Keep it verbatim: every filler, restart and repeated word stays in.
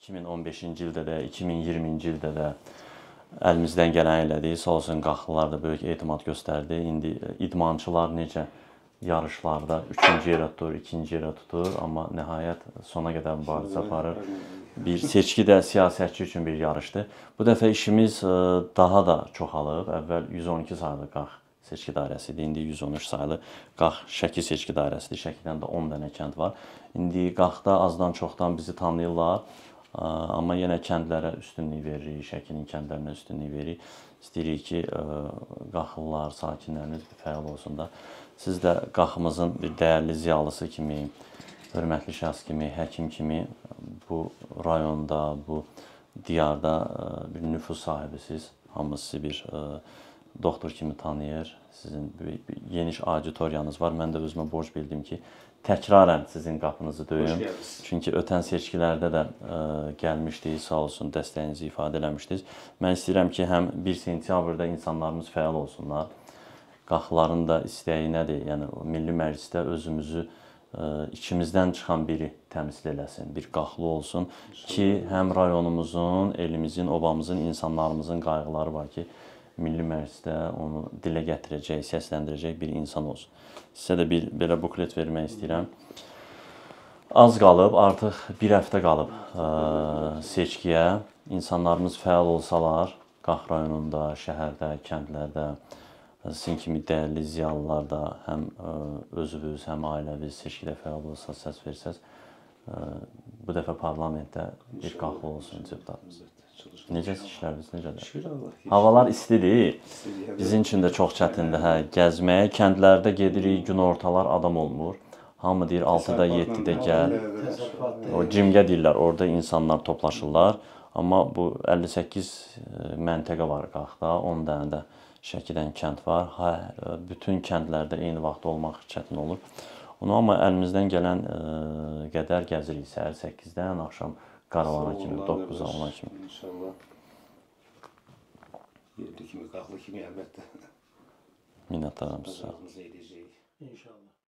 iki min on beşinci ildə də, iki min iyirminci ildə də əlimizdən gələn elədik. Sağ olsun Qaxlılar da böyük etimad göstərdi. İndi idmançılar necə yarışlarda üçüncü yerə tutur, ikinci yerə tutur, amma nəhayət sona qədər mübarizə aparır. Bir seçki də siyasətçi üçün bir yarışdır. Bu dəfə işimiz daha da çoxalıb. Əvvəl yüz on iki saylı Qax seçki dairəsi idi. İndi yüz on üç saylı Qax Şəki seçki dairəsidir. Şəkidən də on dənə kənd var. İndi Qaxda azdan çoxdan bizi tanıyırlar. Amma yenə kəndlərə üstünlük veririk, Şəkinin kəndlərinə üstünlük veririk. İstəyirik ki, Qaxlılar, sakinlərimiz fəal olsun da. Siz də Qaxımızın bir dəyərli ziyalısı kimi, hörmətli şəxs kimi, həkim kimi bu rayonda, bu diyarda bir nüfuz sahibisiz. Hamımız sizi bir doktor kimi tanıyır. Sizin geniş auditoriyanız var. Mən də özümə borc bildim ki, təkrarən sizin qapınızı döyüm. Çünki ötən seçkilərdə də gəlmişdik, sağ olsun, dəstəyinizi ifadə eləmişdiniz. Mən istəyirəm ki, həm bir sentyabrda insanlarımız fəal olsunlar. Qaxların da istəyi nədir? Yəni, Milli Məclisdə özümüzü içimizdən çıxan biri təmsil eləsin, bir Qaxlı olsun ki, həm rayonumuzun, elimizin, obamızın, insanlarımızın qayğıları var ki, Milli Məclisdə onu dilə gətirəcək, səsləndirəcək bir insan olsun. Sizə də bir belə buklet vermək istəyirəm. Az qalıb, artıq bir həftə qalıb seçkiyə. İnsanlarımız fəal olsalar, Qax rayonunda, şəhərdə, kəndlərdə, sizin kimi dəyərli ziyalılar da həm özünüz, həm ailəviz seçkidə fəal olsa, səs versəz, bu dəfə parlamentdə bir Qaxlı olsun deputatımız. Necəsə işləriniz, necədir? Havalar istidir. Bizim üçün də çox çətindir. Hə, gəzməyə, kəndlərdə gedirik, gün ortalar adam olmur. Hamı deyir altıda, yeddidə gəl. O cimgə deyirlər, orada insanlar toplaşırlar. Amma bu əlli səkkiz məntəqə var Qaxda, on dənə də Şəkidən kənd var. Hə, bütün kəndlərdə eyni vaxtda olmaq çətin olur. Onu amma əlimizdən gələn qədər gəzirik səhər səkkizdən, axşam qaravana kimi, doqquza, ona kimi. İnşallah. Yerli kimi, Qaxlı kimi əlbəttə. Minnətdaram sizə. İnşallah.